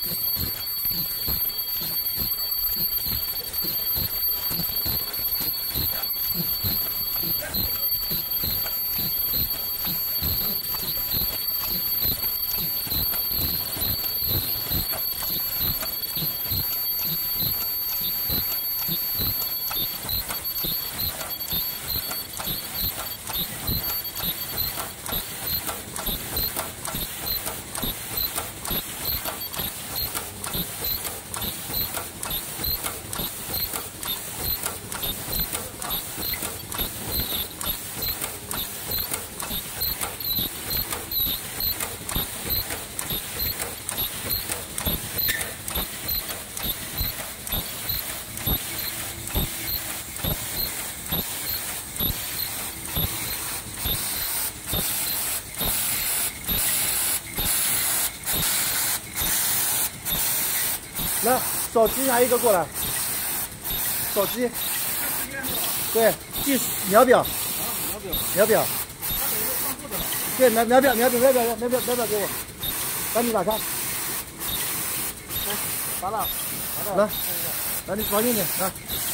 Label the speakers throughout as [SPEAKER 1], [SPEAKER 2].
[SPEAKER 1] 来，手机拿一个过来。手机。对，计秒表。秒表。对，秒表给我，赶紧打开。来，拔了。来，你放进去，来。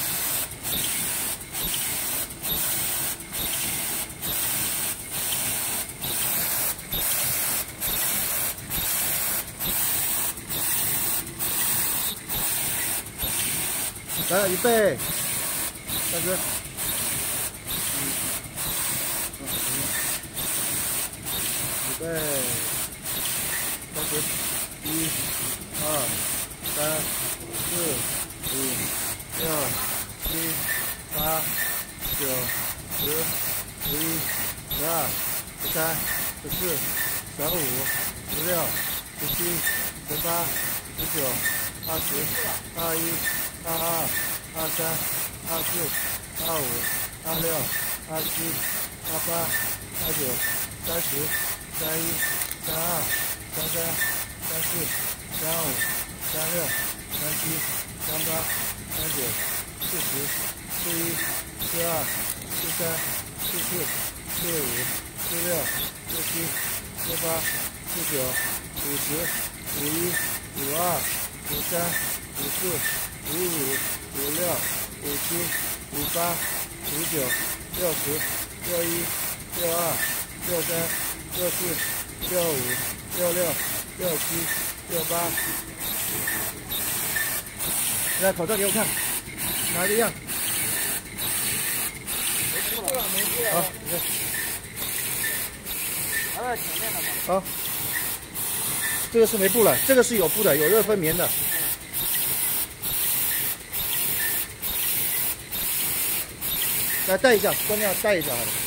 [SPEAKER 1] 来，预备，开始。预备，开始。1、2、3、4、5、6、7、8、9、10、11、12、13、14、15、16、17、18、19、20、21、22、23、24、25、26、27、28、29、30、31、32、33、34、35、36、37、38、39、40、41、42、43、44、45、46、47、48、49、50、51、52、53、54、55、56、57、58、59、60、61、62、63、64、65、66、67、68。来，口罩给我看，哪一样？没布了。好，你看。还在前面的吗？好，这个是没布了，这个是有布的，有热分棉的。来戴一下，关掉戴一下好了。